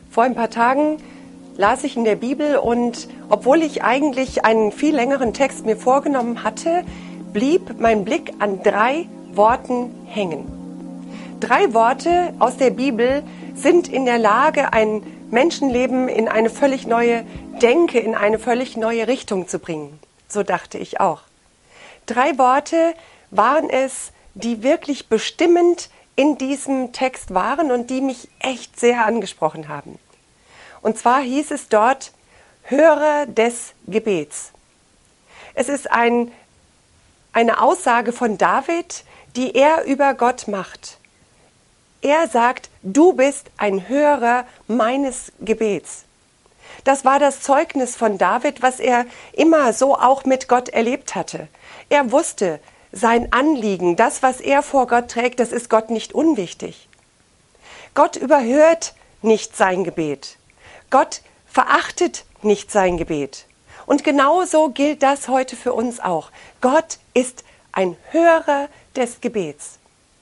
Vor ein paar Tagen las ich in der Bibel und obwohl ich eigentlich einen viel längeren Text mir vorgenommen hatte, blieb mein Blick an 3 Worten hängen. 3 Worte aus der Bibel sind in der Lage, ein Menschenleben in eine völlig neue Denke, in eine völlig neue Richtung zu bringen. So dachte ich auch. 3 Worte waren es, die wirklich bestimmend in diesem Text waren und die mich echt sehr angesprochen haben. Und zwar hieß es dort, Hörer des Gebets. Es ist eine Aussage von David, die er über Gott macht. Er sagt, du bist ein Hörer meines Gebets. Das war das Zeugnis von David, was er immer so auch mit Gott erlebt hatte. Er wusste, sein Anliegen, das, was er vor Gott trägt, das ist Gott nicht unwichtig. Gott überhört nicht sein Gebet. Gott verachtet nicht sein Gebet. Und genauso gilt das heute für uns auch. Gott ist ein Hörer des Gebets.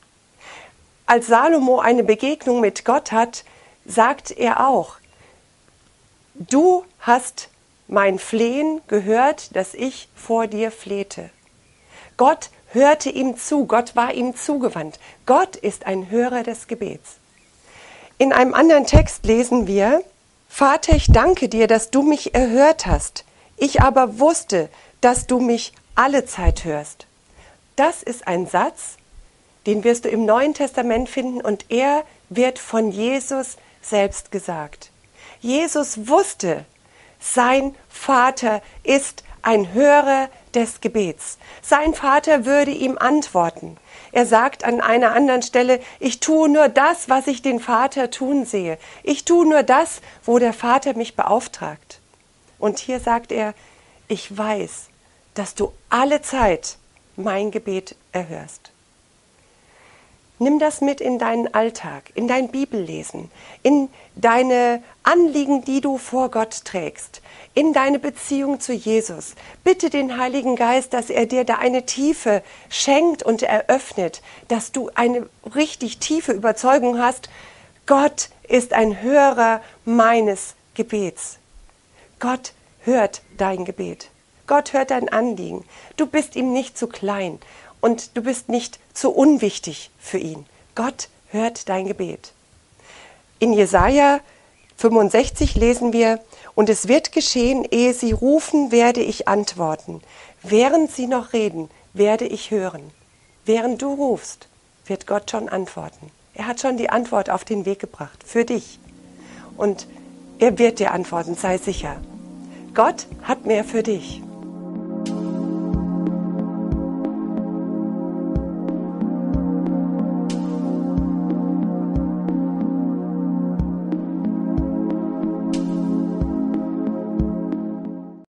Als Salomo eine Begegnung mit Gott hat, sagt er auch, du hast mein Flehen gehört, das ich vor dir flehte. Gott hörte ihm zu, Gott war ihm zugewandt. Gott ist ein Hörer des Gebets. In einem anderen Text lesen wir, Vater, ich danke dir, dass du mich erhört hast. Ich aber wusste, dass du mich alle Zeit hörst. Das ist ein Satz, den wirst du im Neuen Testament finden und er wird von Jesus selbst gesagt. Jesus wusste, sein Vater ist ein Hörer des Gebets. Sein Vater würde ihm antworten. Er sagt an einer anderen Stelle, ich tue nur das, was ich den Vater tun sehe. Ich tue nur das, wo der Vater mich beauftragt. Und hier sagt er, ich weiß, dass du alle Zeit mein Gebet erhörst. Nimm das mit in deinen Alltag, in dein Bibellesen, in deine Anliegen, die du vor Gott trägst, in deine Beziehung zu Jesus. Bitte den Heiligen Geist, dass er dir da eine Tiefe schenkt und eröffnet, dass du eine richtig tiefe Überzeugung hast, Gott ist ein Hörer meines Gebets. Gott hört dein Gebet. Gott hört dein Anliegen. Du bist ihm nicht zu klein. Und du bist nicht zu unwichtig für ihn. Gott hört dein Gebet. In Jesaja 65 lesen wir, und es wird geschehen, ehe sie rufen, werde ich antworten. Während sie noch reden, werde ich hören. Während du rufst, wird Gott schon antworten. Er hat schon die Antwort auf den Weg gebracht, für dich. Und er wird dir antworten, sei sicher. Gott hat mehr für dich.